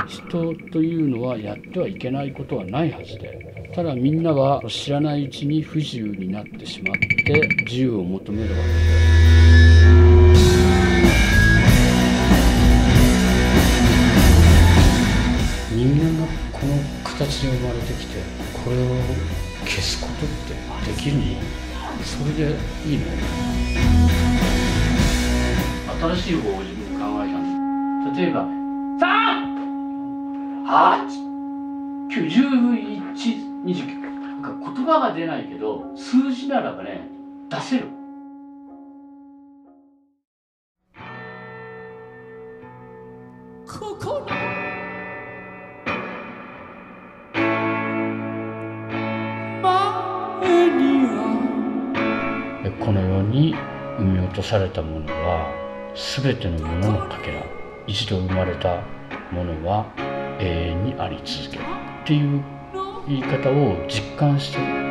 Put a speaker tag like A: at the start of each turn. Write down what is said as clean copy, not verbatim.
A: 人というのはやってはいけないことはないはずで、ただみんなは知らないうちに不自由になってしまって自由を求めるわけで。人間がこの形で生まれてきて、これを消すことってできるの？それでいいの？新しい方を自分で考えたんです。例えば3、8、9、11、29。なんか言葉が出ないけど数字ならばね、出せる。こここの世に生み落とされたものは全てのもののかけら、一度生まれたものは永遠にあり続けるっていう言い方を実感してる。